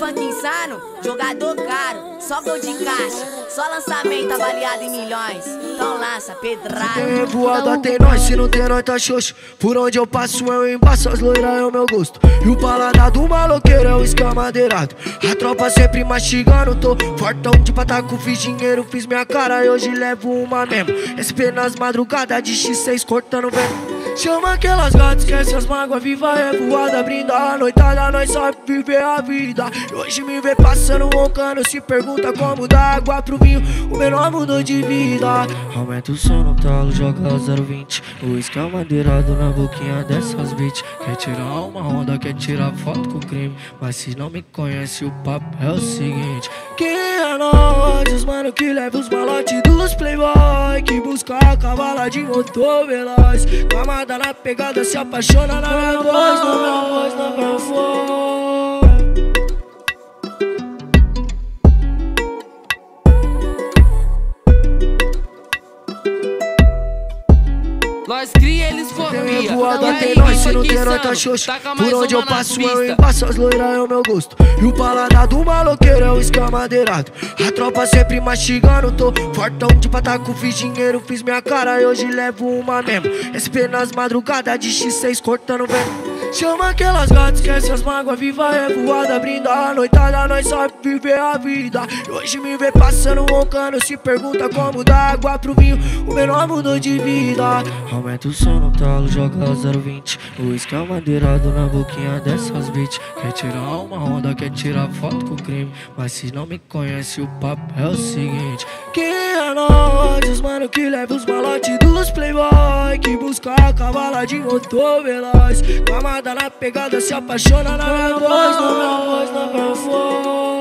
funk insano, jogador caro, só gol de caixa, só lançamento avaliado em milhões. Então lança, pedrada. Tem revoada, tem nós, se não tem nós tá xoxo. Por onde eu passo eu embaço, as loiras é o meu gosto. E o paladar do maloqueiro é o escamadeirado. A tropa sempre mastigando, tô fortão de pataco, fiz dinheiro, fiz minha cara e hoje levo uma mesmo. SP nas madrugadas de X6 cortando vento. Chama aquelas gatas, esquece as mágoas, viva revoada, brinda a noitada, nós sabe viver a vida. E hoje me vê passando, roncando, se pergunta como dá água pro vinho, o menor mudou de vida. Aumenta o som no talo, joga 020, o escamadeirado na boquinha dessas bitch. Quer tirar uma onda, quer tirar foto com crime, mas se não me conhece o papo é o seguinte: quem é nós? Os mano que leva os malotes dos playboy, que busca a cavala de motor veloz. Camada na pegada, se apaixona na minha voz, na minha voz, na minha voz. Nós cria, eles copia. Tem revoada, tem nós, se não tem nós tá xoxo. Por onde eu passo eu embaço, as loiras é o meu gosto. E o paladar do maloqueiro é o escamadeirado. A tropa sempre mastigando, tô fortão de pataco, fiz dinheiro, fiz minha cara e hoje levo uma mesmo. SP nas madrugadas de X6 cortando vento. Chama aquelas gatas, esquece as mágoas, viva revoada, brinda a noitada, nós sabe viver a vida. E hoje me vê passando, roncando, se pergunta como dá água pro vinho, o menor mudou de vida. Aumenta o som no talo, joga 020, o escamadeirado na boquinha dessas bitch. Quer tirar uma onda, quer tirar foto com crime, mas se não me conhece o papo é o seguinte: quem é nós? Os mano que leva os malotes dos playboy, que busca a cavala de motor veloz. Camada na pegada, se apaixona na minha voz, na minha voz, na minha voz.